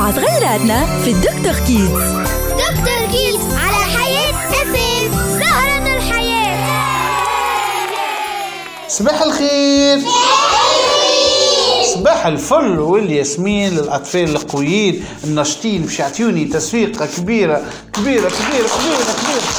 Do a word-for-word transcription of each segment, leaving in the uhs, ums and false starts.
مع صغيراتنا في الدكتور كيدز. دكتور كيدز على حياة اف ام، زهرة الحياة. صباح الخير، صباح الفل والياسمين للأطفال القويين الناشطين باش يعطيوني تسويقة كبيرة كبيرة كبيرة كبيرة كبيرة.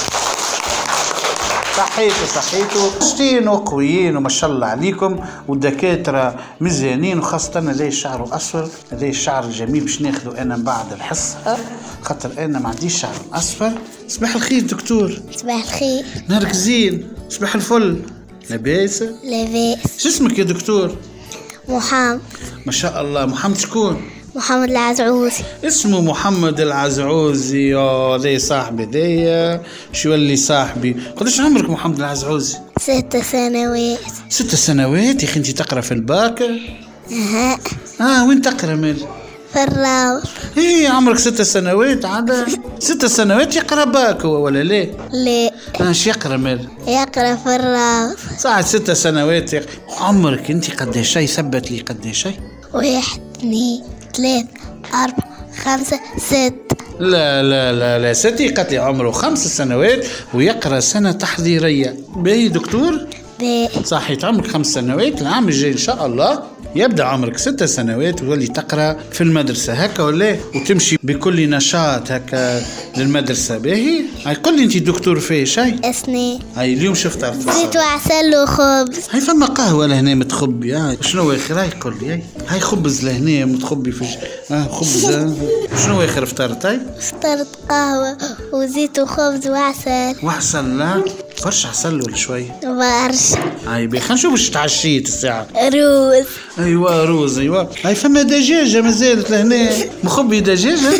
صحيتوا صحيتوا ناشطين وقويين وما شاء الله عليكم، والدكاترة مزيانين، وخاصة أنا ليه شعره أصفر، ليه الشعر الجميل باش ناخذه أنا بعد الحصة، خاطر أنا ما عنديش شعر أصفر. صباح الخير دكتور. صباح الخير. نهارك زين. صباح الفل. لاباس؟ لاباس. شو اسمك يا دكتور؟ محمد. ما شاء الله. محمد شكون؟ محمد العزعوزي. اسمه محمد العزعوزي. هذا صاحبي، ذي شو اللي صاحبي. قداش عمرك محمد العزعوزي؟ ست سنوات. ست سنوات يا اخي، انت تقرا في الباك؟ اها. اه وين تقرا مال؟ في الراوس. ايه عمرك ست سنوات عاد؟ ست سنوات يقرا باك هو ولا ليه؟ لا. ايش يقرا مال؟ يقرا في الراوس. ساعة ست سنوات يق... عمرك انت قداش شي؟ ثبت لي قداش شي؟ واحد اثنين ثلاثة أربعة خمسة ست. لا لا لا لا ستي قتلي عمره خمس سنوات ويقرأ سنة تحضيرية. باهي دكتور؟ باهي. صحيت عمرك خمس سنوات، العام الجاي إن شاء الله يبدأ عمرك ست سنوات وتولي تقرأ في المدرسة هكا ولا، وتمشي بكل نشاط هكا للمدرسة. باهي. هاي قل لي أنت دكتور في شيء؟ أسنان. هاي اليوم شفت عرفت زيت وعسل وخبز. هاي فما قهوة لهنا متخبي. هاي شنو آخر؟ هاي قل لي. هاي هاي خبز لهنا متخبي في اه خبز. شنو آخر فطرت؟ هاي فطرت قهوة وزيت وخبز وعسل. وعسل؟ لا فرش عسل ولا شوي؟ برشا. هاي بي خلينا نشوف ايش تعشيت الساعة. روز. ايوا روز. ايوا هاي فما دجاجة مازالت لهنا. مخبي دجاجة؟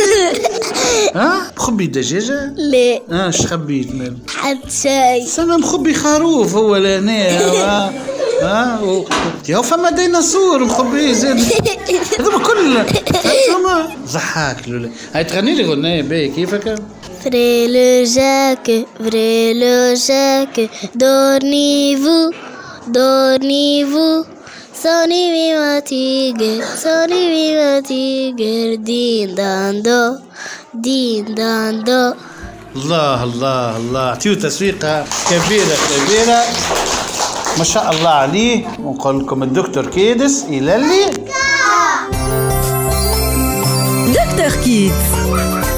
ها مخبي دجاجة؟ لا. اه اش خبيت مال؟ حد شاي. سما مخبي خروف هو لهنا. ها ها و... يا فما ديناصور مخبي زاد. هذوما كل فما ضحاك لولا. هاي تغني لي غنية باهي كيفك؟ Frère le Jacques, frère le Jacques, dormez-vous, dormez-vous. Sonny mi matige, sonny mi matige, din dan do, din dan do. الله الله الله، اعطيه تسويقة كبيرة كبيرة ما شاء الله عليه. ونقول لكم الدكتور كيدس إلى اللي دكتور كيدز.